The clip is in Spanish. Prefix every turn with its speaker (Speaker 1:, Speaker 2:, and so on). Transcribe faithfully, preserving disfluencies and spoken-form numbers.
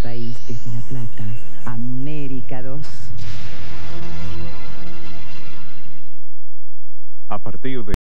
Speaker 1: país desde La Plata, América dos.
Speaker 2: A partir de